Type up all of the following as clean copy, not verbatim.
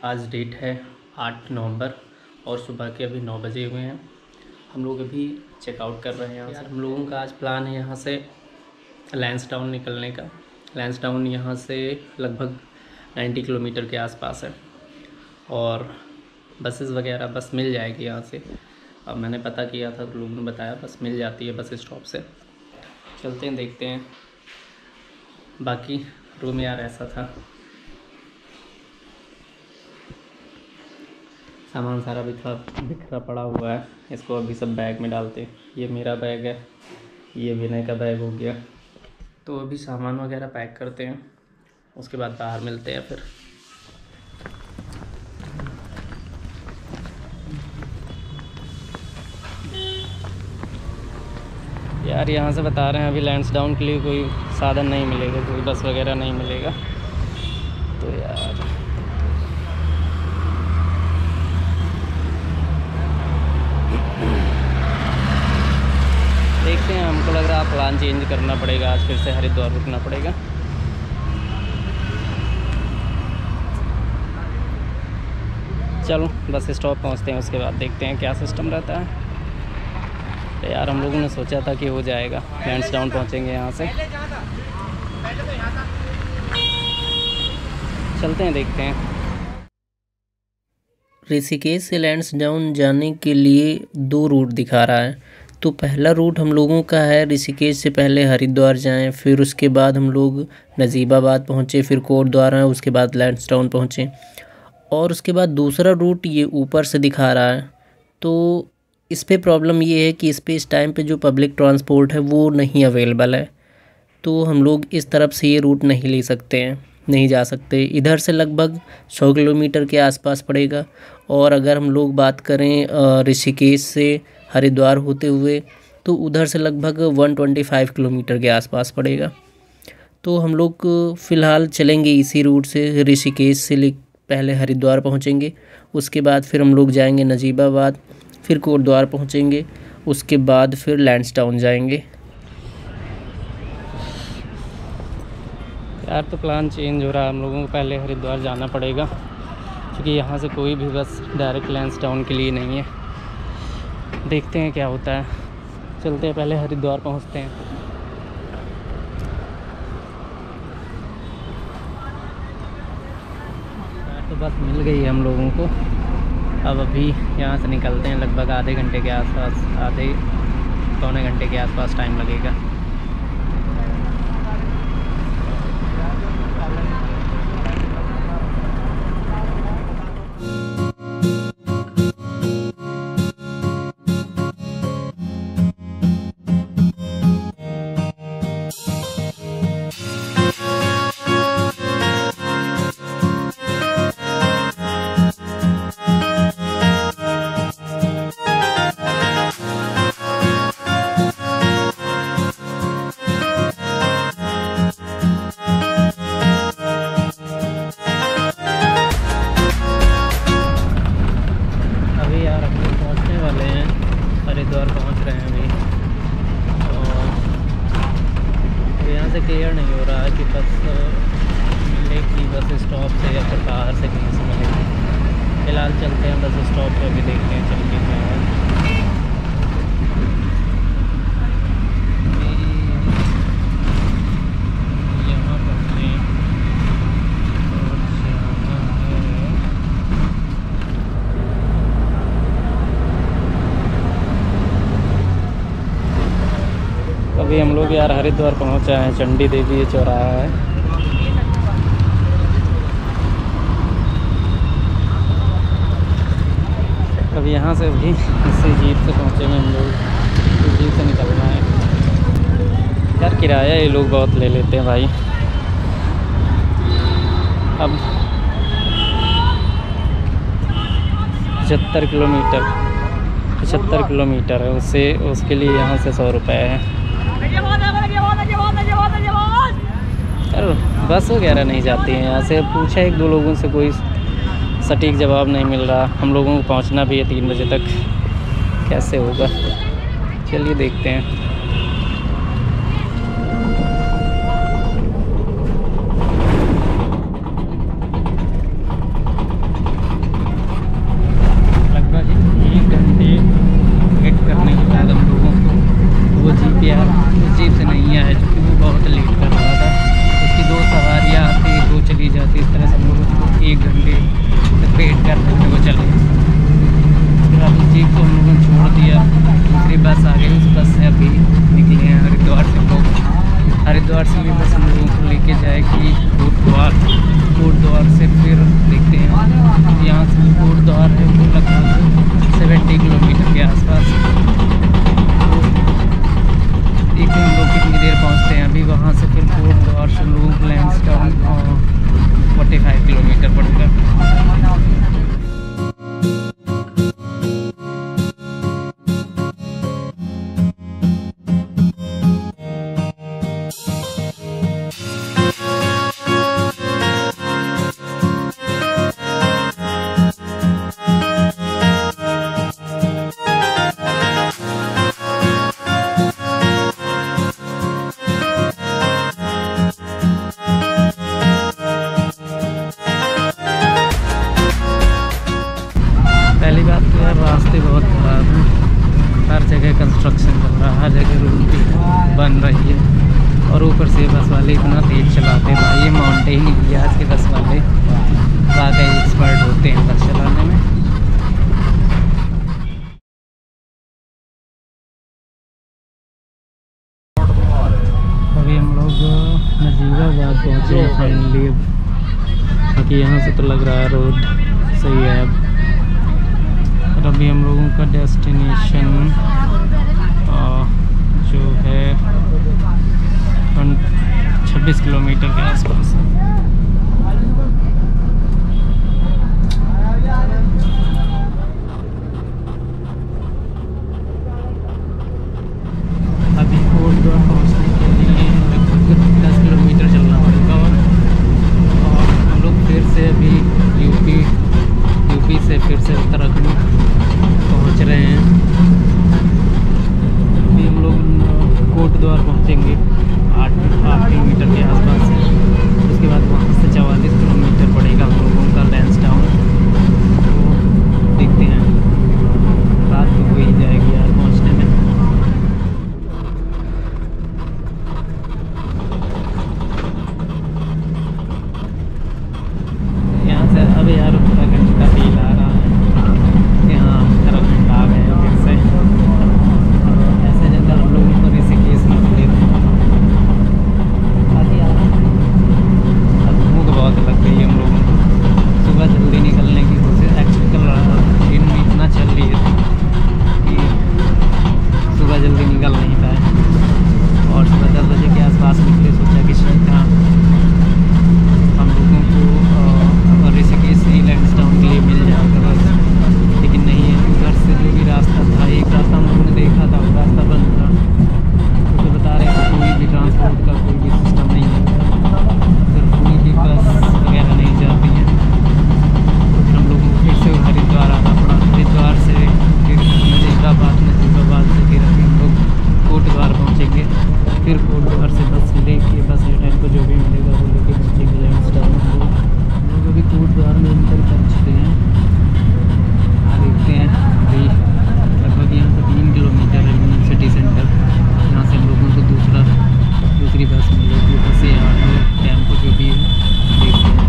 आज डेट है 8 नवंबर और सुबह के अभी 9 बजे हुए हैं। हम लोग अभी चेकआउट कर रहे हैं यहाँ से। हम लोगों का आज प्लान है यहाँ से लैंसडाउन निकलने का। लैंसडाउन यहाँ से लगभग 90 किलोमीटर के आसपास है और बसेस वगैरह बस मिल जाएगी यहाँ से। अब मैंने पता किया था तो लोगों ने बताया बस मिल जाती है बस स्टॉप से। चलते हैं, देखते हैं। बाकी रूम यार ऐसा था, सामान सारा बिखरा पड़ा हुआ है। इसको अभी सब बैग में डालते हैं। ये मेरा बैग है, ये विनय का बैग हो गया। तो अभी सामान वगैरह पैक करते हैं, उसके बाद बाहर मिलते हैं फिर। यार यहाँ से बता रहे हैं अभी लैंसडाउन के लिए कोई साधन नहीं मिलेगा, कोई बस वगैरह नहीं मिलेगा। तो यार देखते हैं, हमको लग रहा है प्लान चेंज करना पड़ेगा। आज फिर से हरिद्वार रुकना पड़ेगा। चलो बस स्टॉप पहुँचते हैं, उसके बाद देखते हैं क्या सिस्टम रहता है। तो यार हम लोगों ने सोचा था कि हो जाएगा, लैंसडाउन पहुँचेंगे यहाँ से। चलते हैं, देखते हैं। ऋषिकेश से लैंसडाउन जाने के लिए 2 रूट दिखा रहा है। तो पहला रूट हम लोगों का है ऋषिकेश से पहले हरिद्वार जाएं, फिर उसके बाद हम लोग नजीबाबाद पहुँचे, फिर कोटद्वार, उसके बाद लैंसडाउन पहुँचे। और उसके बाद दूसरा रूट ये ऊपर से दिखा रहा है। तो इस पे प्रॉब्लम ये है कि इस टाइम पे जो पब्लिक ट्रांसपोर्ट है वो नहीं अवेलेबल है। तो हम लोग इस तरफ से ये रूट नहीं ले सकते हैं, नहीं जा सकते। इधर से लगभग 100 किलोमीटर के आसपास पड़ेगा। और अगर हम लोग बात करें ऋषिकेश से हरिद्वार होते हुए तो उधर से लगभग 125 किलोमीटर के आसपास पड़ेगा। तो हम लोग फ़िलहाल चलेंगे इसी रूट से। ऋषिकेश से पहले हरिद्वार पहुंचेंगे, उसके बाद फिर हम लोग जाएंगे नजीबाबाद, फिर कोटद्वार पहुंचेंगे, उसके बाद फिर लैंसडाउन जाएंगे। यार तो प्लान चेंज हो रहा है, हम लोगों को पहले हरिद्वार जाना पड़ेगा क्योंकि यहाँ से कोई भी बस डायरेक्ट लैंसडाउन के लिए नहीं है। देखते हैं क्या होता है। चलते हैं, पहले हरिद्वार पहुँचते हैं। यार तो बस मिल गई है हम लोगों को। अब अभी यहाँ से निकलते हैं, लगभग आधे घंटे के आसपास, आधे पौने घंटे के आसपास टाइम लगेगा। हरिद्वार पहुंच रहे हैं अभी और यहाँ से क्लियर नहीं हो रहा है कि बस मिलेगी बस स्टॉप से या फिर बाहर से कहीं से मिलेगी। फ़िलहाल चलते हैं बस स्टॉप पे, अभी देखते हैं चल के क्या है। यहाँ पहुँचे अभी हम लोग यार हरिद्वार पहुँच आए हैं। चंडी देवी ये चौराहा है। अब यहाँ से भी इसी जीप से पहुँचे हैं हम लोग। इस जीप से निकलना है। यार किराया ये लोग बहुत ले लेते हैं भाई। अब 75 किलोमीटर है, उसके लिए यहाँ से 100 रुपये है। यार बस वगैरह नहीं जाती है यहाँ से। पूछा 1-2 लोगों से, कोई सटीक जवाब नहीं मिल रहा। हम लोगों को पहुँचना भी है 3 बजे तक, कैसे होगा। चलिए देखते हैं। बस आ गई। उस बस से अभी निकले हैं हरिद्वार से लोग। हरिद्वार से भी बस हम लोगों को लेके जाएगी कोटद्वार। कोटद्वार से फिर देखते हैं, यहाँ से कोटद्वार है वो लगभग 70 किलोमीटर के आसपास। देखते हैं हम लोग कितनी देर पहुँचते हैं। अभी वहाँ से फिर कोटद्वार से लोग लैंसडाउन 45 किलोमीटर पड़ेगा। पहली बात तो यार रास्ते बहुत ख़राब हैं, हर जगह कंस्ट्रक्शन चल रहा है, हर जगह रोड बन रही है। और ऊपर से बस वाले इतना तेज़ चलाते हैं भाई, ये माउंटेन एरियाज़ के बस वाले वाकई एक्सपर्ट होते हैं बस चलाने में। अभी हम लोग नजीबाबाद पहुँचे हैं फाइनली। बाकी यहाँ से तो लग रहा है रोड सही है अब। और अभी हम लोगों का डेस्टिनेशन जो है 26 किलोमीटर के आसपास है। अभी कोटद्वार पहुँचने के लिए लगभग 10 किलोमीटर चलना पड़ेगा। और हम लोग फिर से अभी यूपी से फिर से उत्तराखंड पहुंच रहे हैं। अभी हम लोग कोटद्वार पहुंचेंगे 8 किलोमीटर के आसपास से। उसके बाद वहाँ से 44 किलोमीटर पड़ेगा हम लोगों का लैंसडाउन। तो देखते हैं, रात तो हो ही जाएगी यार पहुँचने में। यहाँ से अब यार उत्तराखंड का फील आ रहा है कि हाँ उत्तराखंड आ गए हैं फिर से। ऐसे जगह हम लोगों को ऋषिकेश में मिले थे। बाकी यार अब भूख बहुत लग गई है हम लोगों को। सुबह जल्दी निकलने की कोशिश एक्चुअली कल दिन में इतना चल रही है कि सुबह जल्दी निकल नहीं पाए। और सुबह 10 बजे के आसपास निकले, सोचा कि सीधा हम लोगों को ऋषिकेश से लैंसडाउन के लिए मिल जाएगा बस। लेकिन नहीं है, उधर से जो भी रास्ता था, एक रास्ता हम लोगों ने देखा था, वो रास्ता बंद था। तो बता रहे हैं कोई भी ट्रांसपोर्ट का कोई भी सिस्टम नहीं है उधर, कोई भी बस वगैरह नहीं जाती है। तो फिर हम लोगों को फिर से हरिद्वार आना पड़ा। हरिद्वार से फिर नजीबाबाद से फिर अभी हम लोग कोटद्वार पहुँचेंगे। फिर कोटद्वार से बस लेके बस टाइम को जो भी मिलेगा वो लेके पहुँचेंगे लैंसडाउन। हम लोग अभी कोटद्वार में अंदर पहुँच चुके हैं। देखते हैं अभी लगभग यहाँ से 3 किलोमीटर है मेन सिटी सेंटर। यहाँ से हम लोगों को दूसरी बस मिलेगी, बस या टेम्पो जो भी है। देखते हैं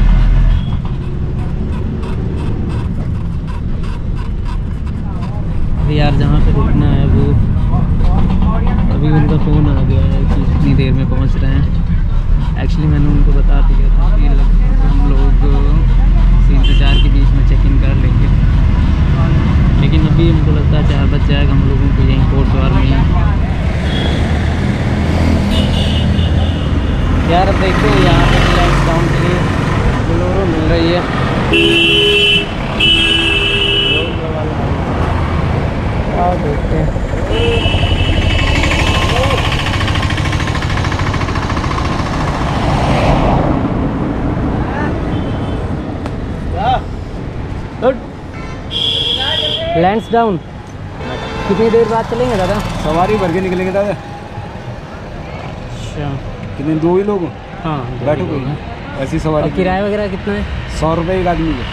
अभी यार जहाँ पे रुकना है वो अभी उनका फ़ोन आ गया है कि इतनी देर में पहुँच रहे हैं। एक्चुअली मैंने उनको बता दिया था कि लगभग हम लोग 3 से 4 के बीच में चेक इन कर लेंगे। लेकिन अभी हमको लगता है 4 बज जाएगा हम लोगों को यहीं कोटद्वार में ही। यार अब देखो यहाँ पर लैंसडाउन के लिए बोलेरो मिल रही है। और देखते हैं लैंसडाउन कितनी देर बाद चलेंगे दादा? सवारी भर के निकलेंगे दादा। अच्छा, कितने? 2 ही लोग? हाँ बैठो कोई ऐसी सवारी। किराया वगैरह कितना है? 100 रुपये एक आदमी के।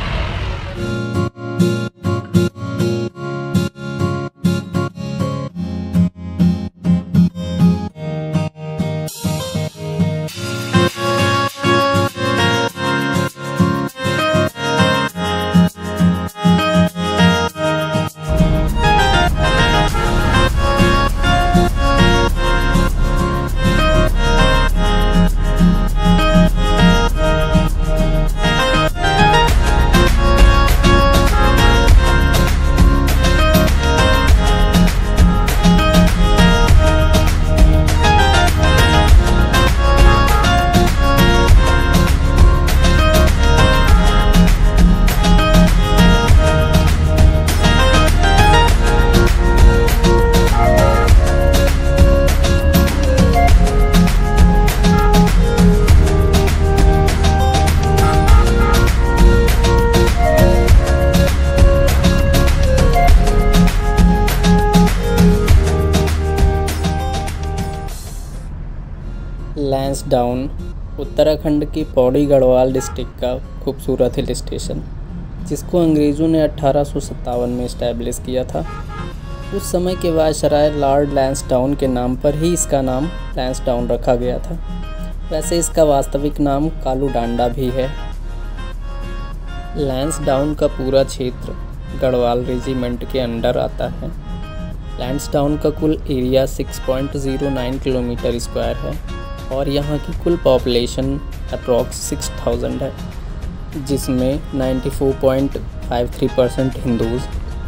लैंसडाउन उत्तराखंड के पौड़ी गढ़वाल डिस्ट्रिक्ट का खूबसूरत हिल स्टेशन, जिसको अंग्रेज़ों ने 1857 में इस्टेब्लिश किया था। उस समय के वायसराय लॉर्ड लैंसडाउन के नाम पर ही इसका नाम लैंसडाउन रखा गया था। वैसे इसका वास्तविक नाम कालूडांडा भी है। लैंसडाउन का पूरा क्षेत्र गढ़वाल रेजिमेंट के अंडर आता है। लैंसडाउन का कुल एरिया 6.09 किलोमीटर स्क्वायर है और यहाँ की कुल पॉपुलेशन अप्रॉक्स 6000 है, जिसमें 94.53% Hindus,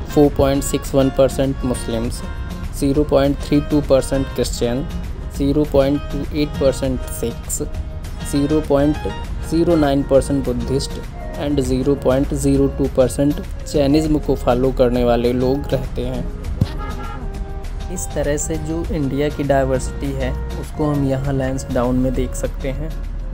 4.61% Muslims, 0.32% Christian, 0.28% Sikhs, 0.09% Buddhist and 0.02% Jainism को फॉलो करने वाले लोग रहते हैं। इस तरह से जो इंडिया की डाइवर्सिटी है उसको हम यहाँ लैंसडाउन में देख सकते हैं।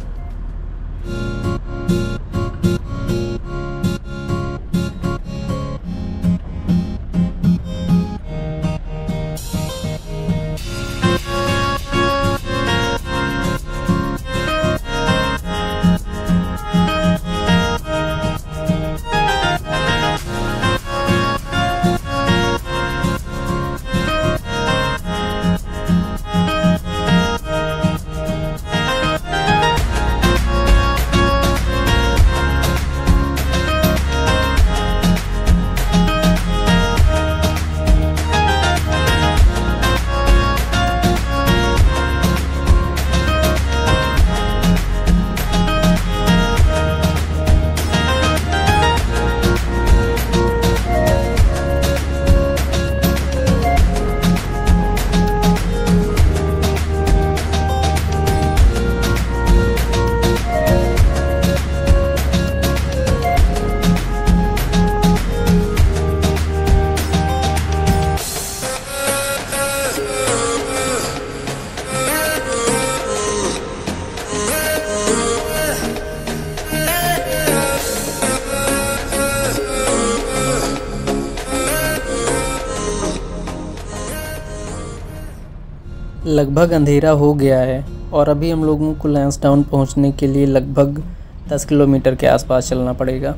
लगभग अंधेरा हो गया है और अभी हम लोगों को लैंसडाउन पहुंचने के लिए लगभग 10 किलोमीटर के आसपास चलना पड़ेगा।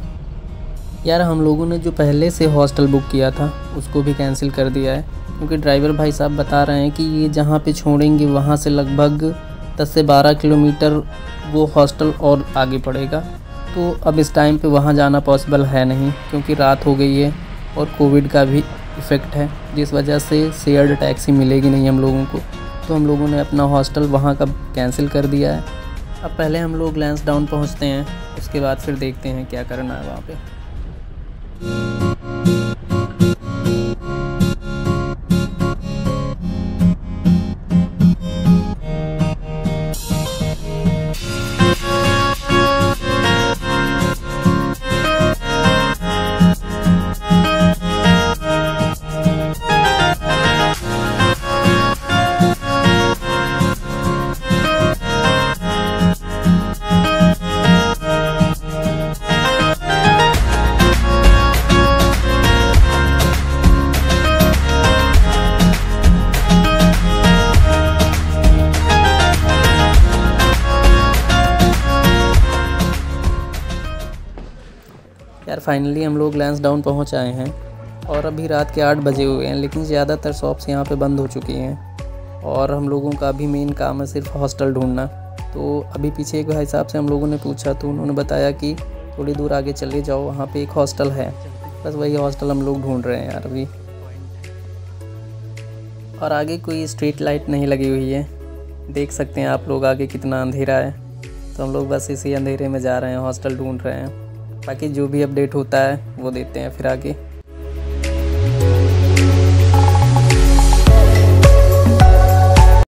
यार, हम लोगों ने जो पहले से हॉस्टल बुक किया था उसको भी कैंसिल कर दिया है, क्योंकि ड्राइवर भाई साहब बता रहे हैं कि ये जहाँ पे छोड़ेंगे वहाँ से लगभग 10 से 12 किलोमीटर वो हॉस्टल और आगे पड़ेगा। तो अब इस टाइम पे वहाँ जाना पॉसिबल है नहीं, क्योंकि रात हो गई है और कोविड का भी इफ़ेक्ट है, जिस वजह से शेयर्ड टैक्सी मिलेगी नहीं हम लोगों को। तो हम लोगों ने अपना हॉस्टल वहाँ का कैंसिल कर दिया है। अब पहले हम लोग लैंसडाउन पहुँचते हैं, उसके बाद फिर देखते हैं क्या करना है वहाँ पे। यार, फाइनली हम लोग लैंसडाउन पहुंच आए हैं और अभी रात के 8 बजे हुए हैं, लेकिन ज़्यादातर शॉप्स यहाँ पे बंद हो चुकी हैं और हम लोगों का अभी मेन काम है सिर्फ हॉस्टल ढूंढना। तो अभी पीछे एक भाई साहब से हम लोगों ने पूछा तो उन्होंने बताया कि थोड़ी दूर आगे चले जाओ, वहाँ पे एक हॉस्टल है। बस वही हॉस्टल हम लोग ढूंढ रहे हैं यार अभी। और आगे कोई स्ट्रीट लाइट नहीं लगी हुई है, देख सकते हैं आप लोग आगे कितना अंधेरा है। तो हम लोग बस इसी अंधेरे में जा रहे हैं, हॉस्टल ढूंढ रहे हैं। बाकी जो भी अपडेट होता है वो देते हैं फिर आगे।